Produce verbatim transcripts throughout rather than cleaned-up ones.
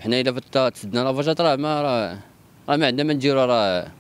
حنا الا فتا تسدنا لافاجات راه ما راه راه ما عندنا ما نديرو. راه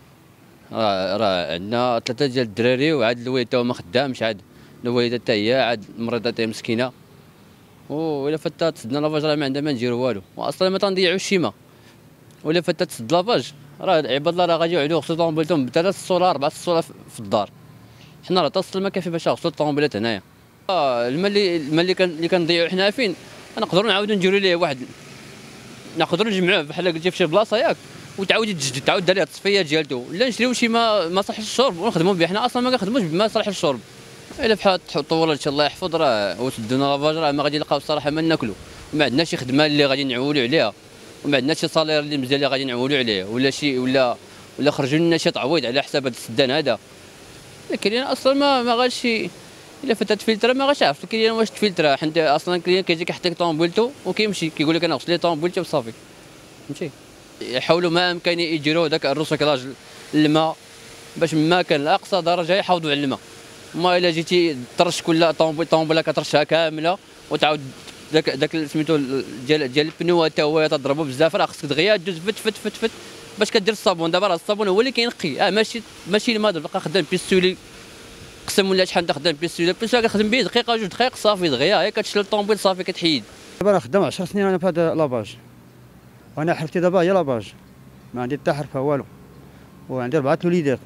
راه راه عندنا ثلاثه ديال الدراري وعاد الوالد تا هو ما خدامش، عاد الوالده حتى هي عاد مريضه حتى هي مسكينه، وإلا فتا تسدنا لافاج راه ما عندنا ما نديرو والو، واصلا ما تنضيعوش شيما. وإلا فتا تسد لافاج راه عباد الله راه غادي يعودوا يغسلوا طوموبيلتهم بثلاث صولا اربع صولا في الدار. حنا راه تصل ما كافي باش نغسلوا الطوموبيلات هنايا. اه الماء اللي الماء اللي كان اللي كنضيعوا حنا فين نقدروا نعاودوا نديروا ليه واحد، نقدروا نجمعوه بحال قلتي في شي بلاصه ياك وتعاود تجدد تعاود دير ليه التصفيه ديالته، ولا نشريو شي ما ما صالح للشرب ونخدموا به. حنا اصلا ما كنخدموش بما صالح للشرب. الا بحال طول هادشي الله يحفظ راه وسدونا لافاج راه ما غادي نلقاو الصراحه ما ناكلوا، ما عندناش شي خدمه اللي غادي نعولوا عليها، وما عندناش شي صالير اللي مزيان اللي غادي نعولوا عليه، ولا شي ولا ولا خرجوا لنا شي تعويض على حساب هذا السدان هذا. الكليان اصلا ما ما غاش الا فتات فلتره ما غاش يعرف الكليان واش تفلترا، حيت اصلا الكليان كيجي كيحط لك طوموبيلتو وكيمشي كيقول لك انا غسل لي طوموبيلتي وصافي فهمتي. يحاولوا ما امكن يديروا داك الريسيكلاج الماء باش ما كان لاقصى درجه يحافظوا على الماء. ما الا جيتي ترش كل طوموبيل طوموبيله كترشها كامله وتعاود داك داك سميتو ديال ديال البنو حتى هو تضربوا بزاف، راه خصك دغيا دوز فت فت فت فت باش كدير الصابون. دابا راه الصابون هو اللي كينقي، اه ماشي ماشي الماء تبقى خدام بيستولي قسم ولا شحال خدام بيستولي بيستولي كتخدم به دقيقه جوج دقائق صافي دغيا هي كتشل الطوموبيل صافي كتحيد. دابا انا خدام عشر سنين انا في هذا لاباج، وانا حرفتي دابا هي لاباج، ما عندي حتى حرفه والو، وعندي اربعه وليدات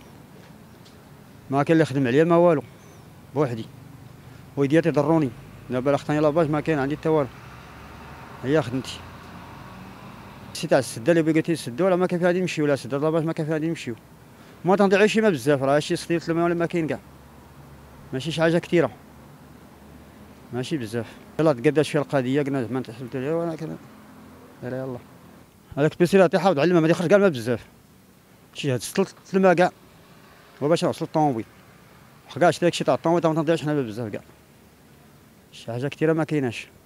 ما كاين اللي يخدم عليا ما والو بوحدي، ويديا تيضروني. دابا خطاني لاباج ما كاين عندي حتى والو، هي خدمتي. شي تاع السده اللي بغيتي تسدو راه ما كاين فيها غادي نمشيو، ولا سده لاباج ما كاين فيها غادي نمشيو. ما تنضيعوش ما بزاف، راه شي سطيل الماء ولا ما كاين كاع، ماشي شي حاجه كثيره ماشي بزاف. يلاه تقداش فيها القضيه قلنا زعما تحسبت عليها، ولكن يلاه هذاك البيسيل تيحافظ على الماء ما يخرج كاع الماء بزاف، شي هاد سطلت الماء كاع هو باش نغسلو الطوموبيل، وخا كاع داكشي تاع الطوموبيل ما تنضيعوش حنا بزاف كاع، شي حاجه كثيره ما كايناش.